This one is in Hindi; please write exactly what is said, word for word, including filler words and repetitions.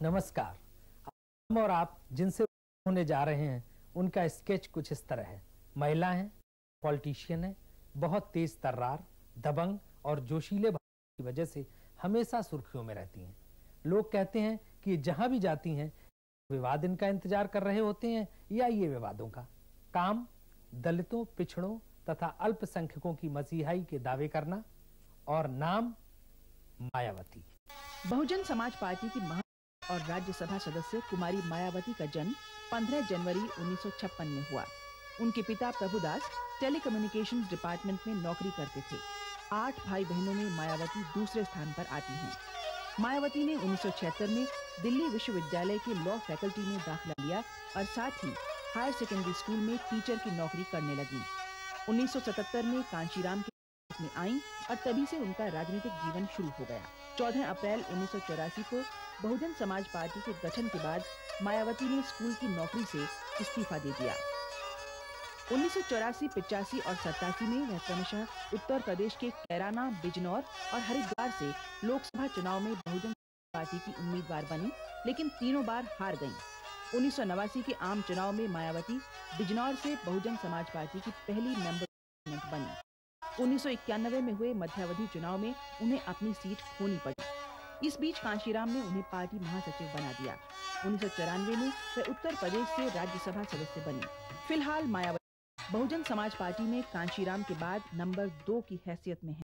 नमस्कार। हम और आप जिनसे होने जा रहे हैं उनका स्केच कुछ इस तरह है। महिला हैं, पॉलिटिशियन है, बहुत तेज तर्रार, दबंग और जोशीले भाव की वजह से हमेशा सुर्खियों में रहती हैं। लोग कहते हैं कि जहां भी जाती हैं विवाद इनका इंतजार कर रहे होते हैं या ये विवादों का काम दलितों, पिछड़ों तथा अल्पसंख्यकों की मसीहाई के दावे करना। और नाम मायावती। बहुजन समाज पार्टी की महा और राज्यसभा सदस्य कुमारी मायावती का जन्म पंद्रह जनवरी उन्नीस सौ छप्पन में हुआ। उनके पिता प्रभुदास टेलीकम्युनिकेशंस डिपार्टमेंट में नौकरी करते थे। आठ भाई बहनों में मायावती दूसरे स्थान पर आती हैं। मायावती ने उन्नीस सौ छिहत्तर में दिल्ली विश्वविद्यालय के लॉ फैकल्टी में दाखिला लिया और साथ ही हायर सेकेंडरी स्कूल में टीचर की नौकरी करने लगी। उन्नीस सौ सतहत्तर में कांशीराम के में आई और तभी से उनका राजनीतिक जीवन शुरू हो गया। चौदह अप्रैल उन्नीस सौ चौरासी को बहुजन समाज पार्टी के गठन के बाद मायावती ने स्कूल की नौकरी से इस्तीफा दे दिया। उन्नीस सौ चौरासी, पिचासी और सत्तासी में वह क्रमशः उत्तर प्रदेश के कैराना, बिजनौर और हरिद्वार से लोकसभा चुनाव में बहुजन पार्टी की उम्मीदवार बनी, लेकिन तीनों बार हार गईं। उन्नीस सौ नवासी के आम चुनाव में मायावती बिजनौर से बहुजन समाज पार्टी की पहली मेंबर बनी। उन्नीस सौ इक्यानवे में हुए मध्यावधि चुनाव में उन्हें अपनी सीट खोनी पड़ी। इस बीच कांशीराम ने उन्हें पार्टी महासचिव बना दिया। उन्नीस सौ चौरानवे में वह उत्तर प्रदेश से राज्यसभा सदस्य बनी। फिलहाल मायावती बहुजन समाज पार्टी में कांशीराम के बाद नंबर दो की हैसियत में है।